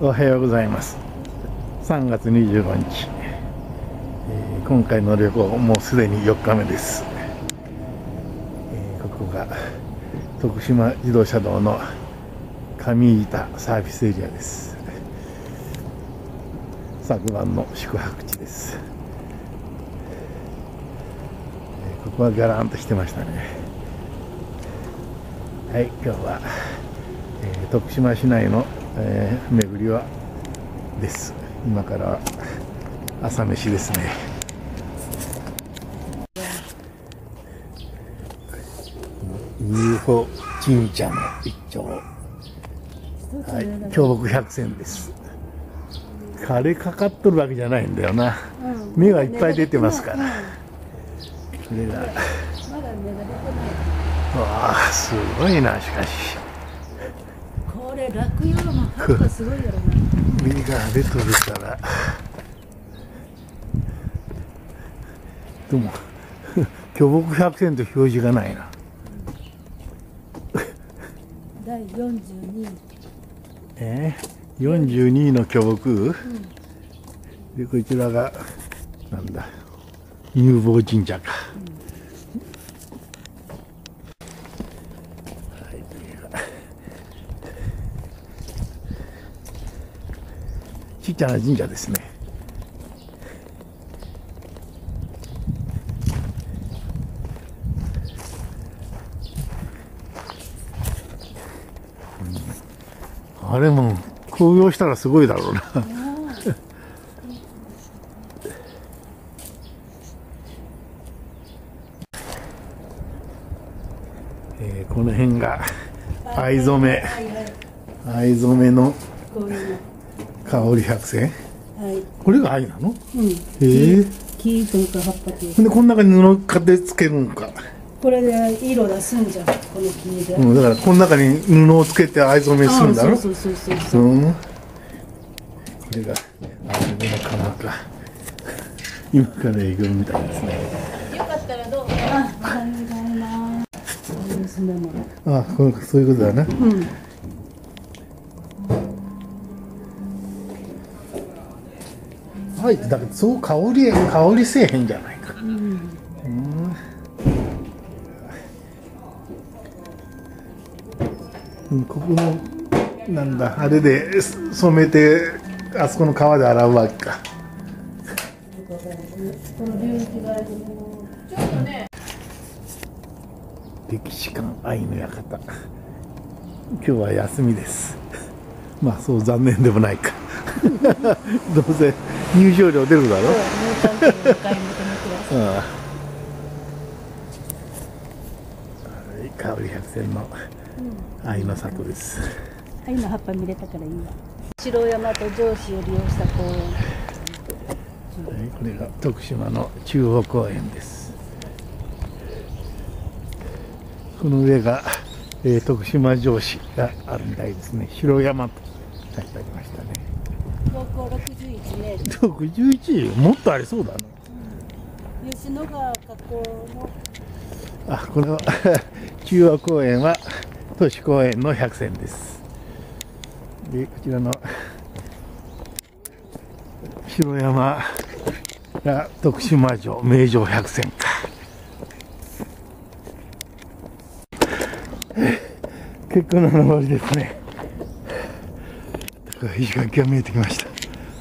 おはようございます。3月25日、今回の旅行もうすでに4日目です。ここが徳島自動車道の上板サービスエリアです。昨晩の宿泊地です。ここはガランとしてましたね。はい、今日は、徳島市内の、巡りはです。今から朝飯ですね。UFO 神社の一丁、はい、京北百選です。枯れかかっとるわけじゃないんだよな、芽がいっぱい出てますから。これがわあ、すごいな。しかしこれ落葉の葉っぱすごいやろな。 芽が出とるから。でも京北百選と表示がないな。 第42。 42の巨木、でこちらがなんだ、乳房神社か。ちっちゃな神社ですね。あれも紅葉したらすごいだろうな。この辺が藍染めの香り百選。これが藍なの？ 木とか葉っぱというでこの中に布かでつけるんか。 これで色出すんじゃん、この木で。 だからこの中に布をつけて藍染めするんだろ。 そう。これが藍染めの釜か。今から営業みたいですね。 よかったらどうぞ。おはようございます。 そういうことだな。はい、だからそう香りせえへんじゃないか。ここのなんだ、あれで染めてあそこの川で洗うわけか。歴史館愛の館、今日は休みです。まあそう残念でもないか。どうせ入場料出るだろ。香り百選の愛の里です。 愛の葉っぱ見れたからいいわ。城山と上司を利用した公園。 これが徳島の中央公園です。この上が、徳島城址があるみたいですね。城山と書いてありましたね。 標高61メートル。 61？もっとありそうだな。 吉野川河口の。 この中央公園は都市公園の百選です。でこちらの城山が徳島城名城百選か。結構な登りですね。石垣が見えてきました。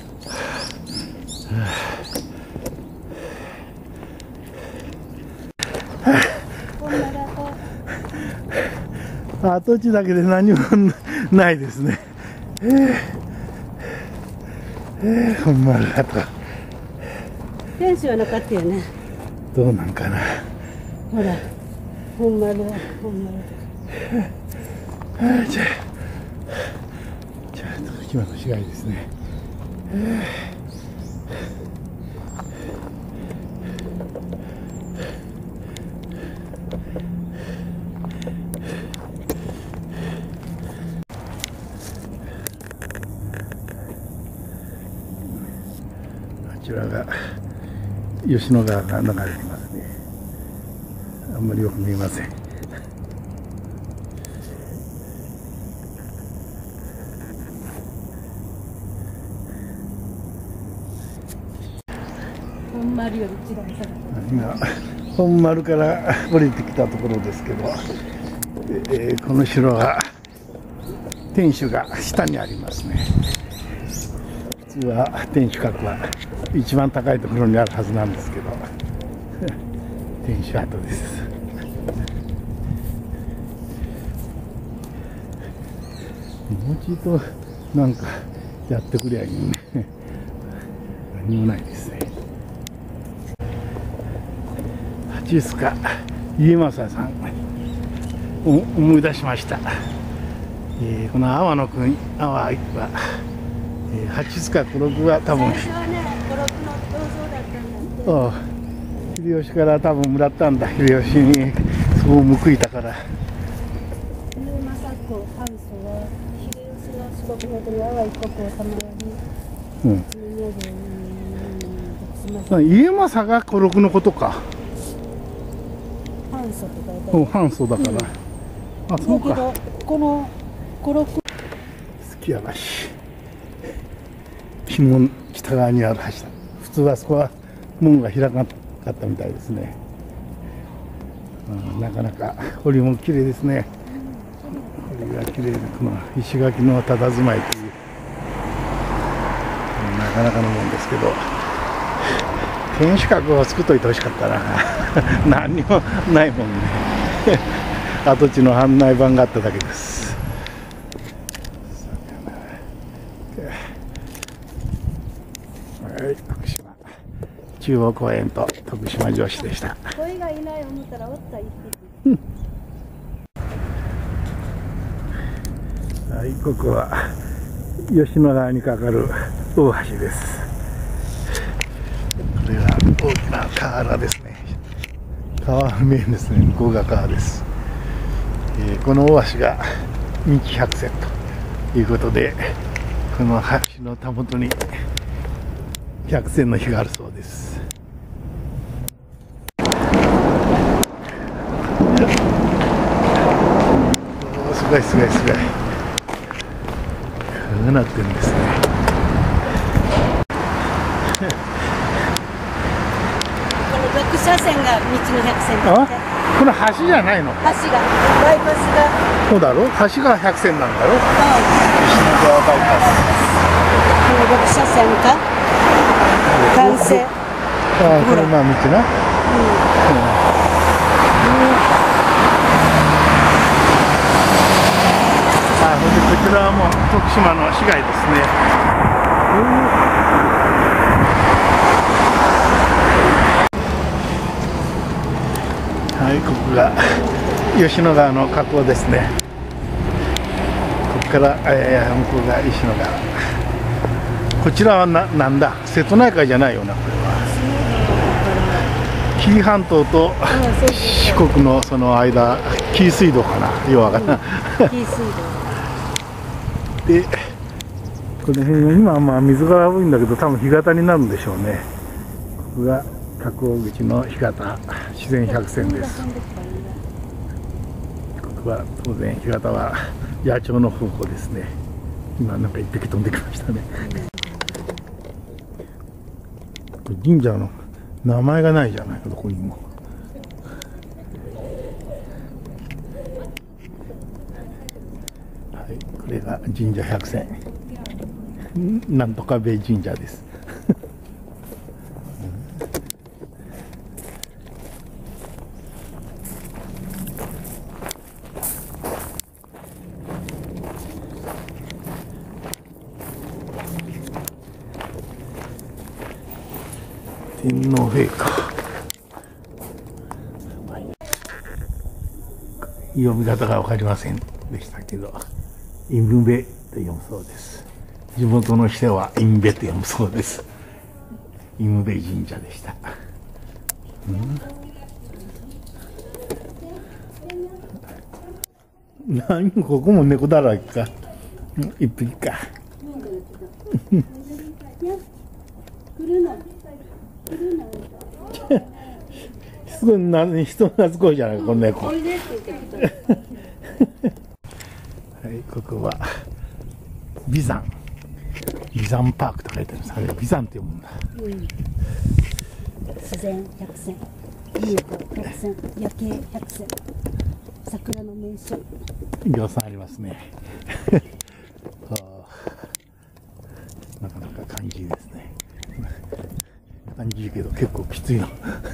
跡地だけで何もないですね。本丸だと。 フェンスはなかったよね。 どうなんかな。 ほら、本丸は本丸。 じゃあ徳島の市街ですね。こちらが吉野川が流れてますね。あんまりよく見えません。 本丸より一段下がって今本丸から降りてきたところですけど、この城は天守が下にありますね。普通は天守閣は一番高いところにあるはずなんですけど天守跡です。もう一度なんかやってくりゃいいね。何もないですね。八須賀家政さん思い出しました。この阿波の国阿波は、八須賀五六は多分最初はね、五六の銅像だったんだって。 秀吉から多分もらったんだ。秀吉にそう報いたから。 家政子藩祖は秀吉が四国の国阿波一国を様より家政が五六のことか。 藩祖って書いてある。 藩祖だから。あ、そうか。 だけどこの五六数寄屋橋。門北側にある橋だ。普通はそこは門が開かなかったみたいですね。なかなか堀も綺麗ですね。堀が綺麗で、この石垣の佇まいという、なかなかのもんですけど、天守閣を作っといてほしかったな。何にもないもんね。跡地の案内板があっただけです。はい、徳島中央公園と徳島城址でした。 声がいない思ったらおった一匹。 はい、ここは吉野川に架かる大橋です。これは大きな河原ですね。川名ですね。向こうが川です。この大橋が人気100選ということで、この橋のたもとに100選の日があるそうです。すごいすごいすごい。こうなってるんですね。 この6車線が道の100線だって。 この橋じゃないの？ 橋がバイパスが。 そうだろ？橋が100線なんだろ？石野川バイパス。 この6車線か完成。 ああ、これまあ道な。ほんでこちらはもう徳島の市街ですね。はい、ここが吉野川の河口ですね。ここから、向こうが石野川。こちらはなんだ、瀬戸内海じゃないよな、これは。紀伊半島と四国のその間、紀伊水道かな、ようわからん。 紀伊水道。 で、この辺は今はまあ水が多いんだけど、多分干潟になるんでしょうね。ここが河口口の干潟、自然百選です。ここは当然干潟は野鳥の方向ですね。今なんか一匹飛んできましたね。神社の名前がないじゃないか、どこにも。はい、これが神社百選。なんとか米神社です。天皇陛下、読み方が分かりませんでしたけど、イムベと読むそうです。地元の人はインベと読むそうです。イムベ神社でした。何もここも猫だらけか。一匹か。すごい人懐っこいじゃないか、この猫。はい、ここは眉山パークと書いてあるんです。あれ眉山って読むんだ。 自然百選、優子百選、夜景百選、桜の名所。 量産ありますね。なかなか感じいいですね。感じいいけど結構きついな。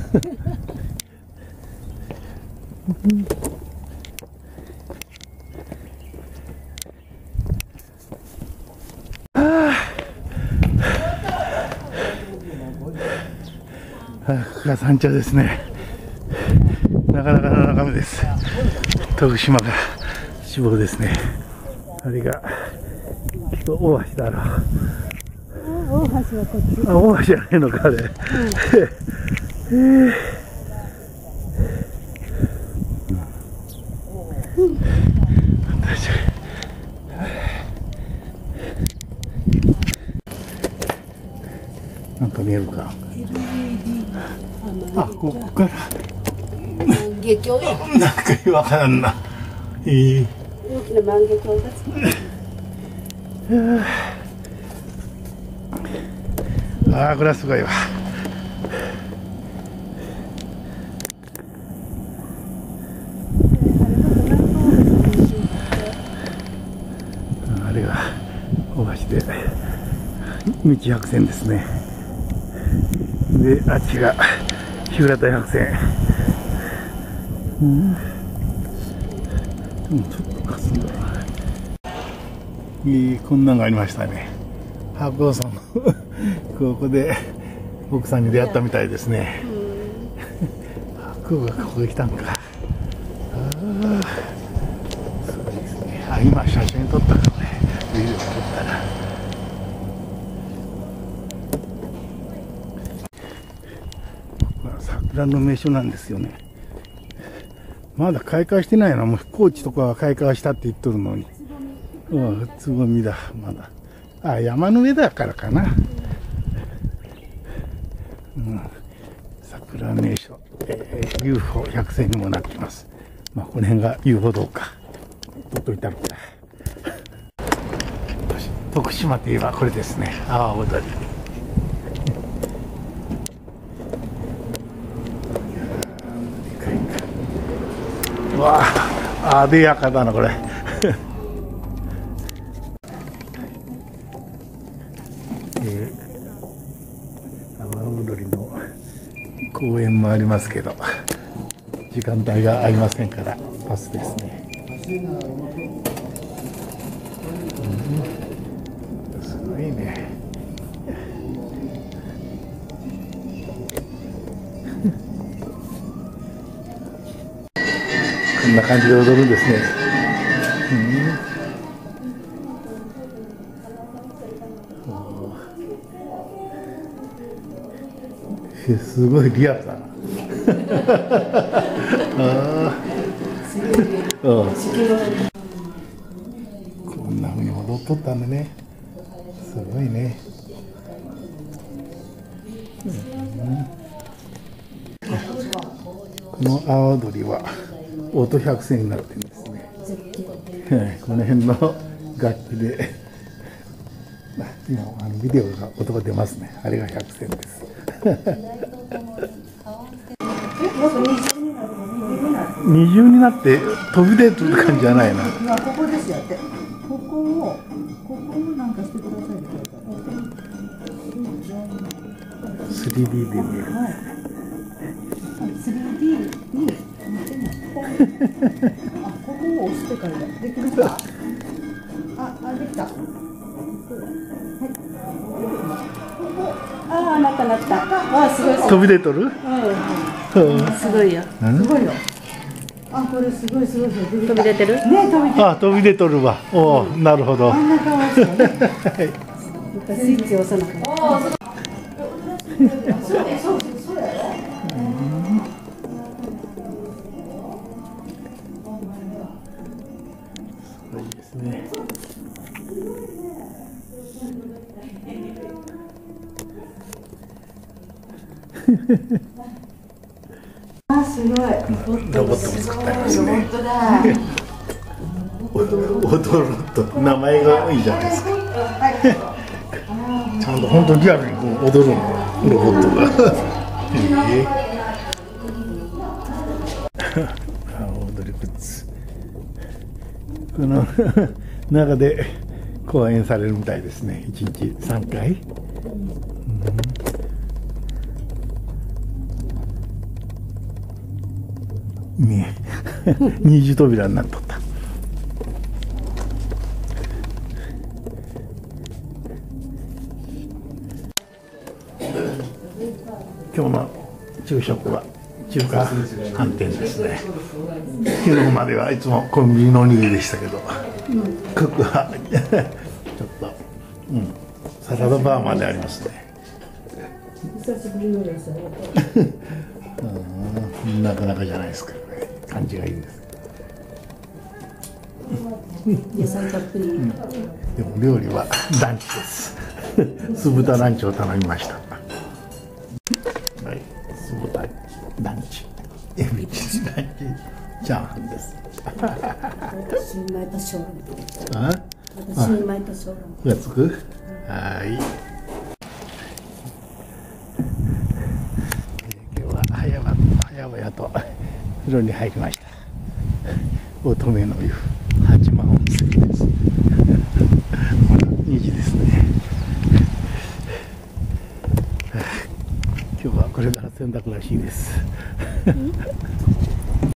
ここが山頂ですね。なかなかの眺めです。徳島が志望ですね。あれが大橋だろ。 大橋はこっち。 あ、大橋じゃないのかあれ。なんか見えるか。あ、ここから。 万華鏡や。 なんかわからんな。 大きな万華鏡がつく。 ああ、これはすごいわ。あれが大橋で道百選ですね。で、あっちが日向百選。ちょっとかすんだな。こんなんがありましたね。白鸚村のここで奥さんに出会ったみたいですね。白鸚がここへ来たんか。そうですね。あ、今写真撮ったからね。ビデオ撮ったら。ここは桜の名所なんですよね。まだ開花してないな。もう高知とかは開花したって言っとるのに。つぼみだ、まだ。あ、山の上だからかな。桜名所、UFO 百選にもなっています。まあ、この辺が UFO どうか。取っといたのか。徳島といえばこれですね。阿波踊り。うわあ、あでやかだな、これ。阿波踊りの公園もありますけど、時間帯がありませんからパスですね。すごいね。こんな感じで踊るんですね。すごいリアルだな。こんな風に踊っとったんだね。すごいね。この阿波踊りは音百選になってるんですね。この辺の楽器で、今ビデオが音が出ますね。あれが百選です。二重になって飛び出る感じじゃないな。 ここですよって。ここをなんかしてくださいって書いてある。 3D で見える。 3D に見てない。あ、ここを押してからできました。できた。 なったなった。すごい。 飛び出とる？ すごいよ。 すごいよ。これすごいすごい。 飛び出てる？ ね、飛び出てる。 飛び出とるわ。おお、なるほど。 真ん中を押してね。 スイッチ押さなかった。 そうやろ。 すごいですね。 すごい。 ロボットも作ってありますね。 本当だ。 踊ると名前がいいじゃないですか。ちゃんと本当リアルにこう踊るのロボットが。 踊り靴この中で講演されるみたいですね。1日3回、ねえ二重扉になっとった。今日の昼食は中華飯店ですね。昨日まではいつもコンビニのおにぎりでしたけど、ここはちょっと、サラダバーまでありますね。 久しぶりの野菜。 なかなかじゃないですか、感じがいいです。 野菜たっぷり。 でも料理はランチです。酢豚ランチを頼みました。はい、酢豚ランチ、エビチリランチ、チャーハンです。 私に巻いた小籠。 あ、 私に巻いた小籠。 がつく。はい。今日は早々と風呂に入りました。乙女の湯八幡温泉です。まだ2時ですね。今日はこれから洗濯らしいです。